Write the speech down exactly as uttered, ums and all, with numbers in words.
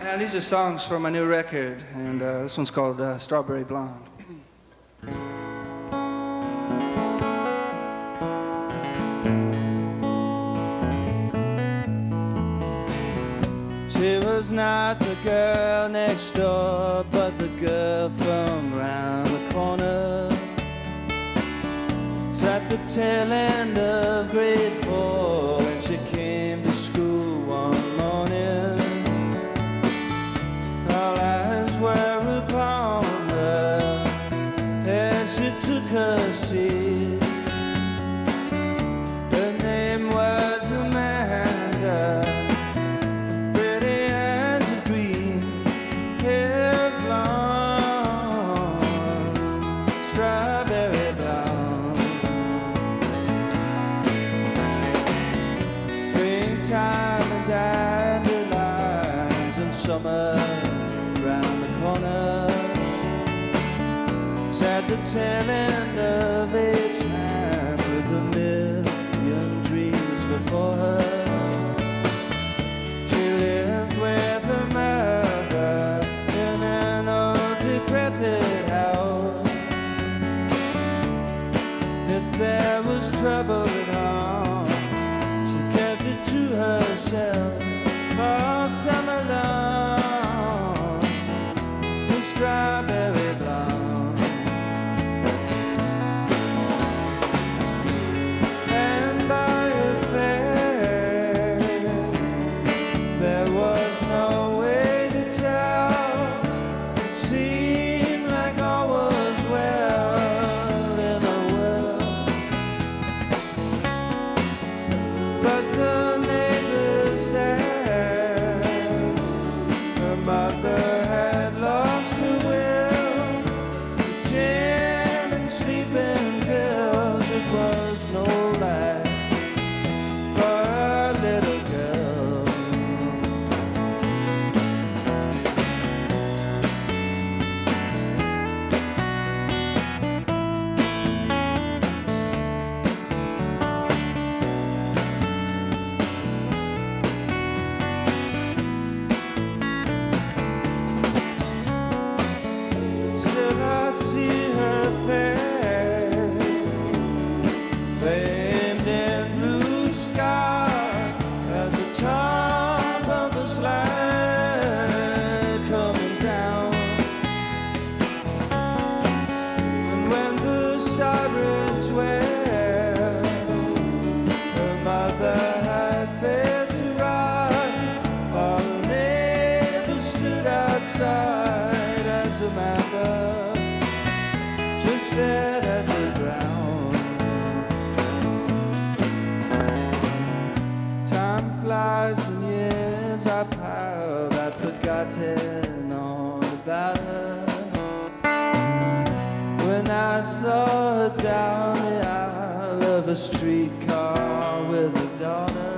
Yeah, these are songs for my new record, and uh, this one's called uh, Strawberry Blonde. She was not the girl next door, but the girl from round the corner. It's at the tail end of grade four when she came to school one morning. All eyes were upon her as she took her seat. Her name was Amanda, pretty as a dream, hair blonde, strawberry blonde. Springtime and dandelions and summer round the corner. At the tail end of each man with a million dreams before her. She lived with her mother in an old decrepit house. If there was trouble at home, she kept it to herself all summer long. The strawberry blonde. Forgotten all about her. When I saw her down the aisle of a streetcar with a daughter.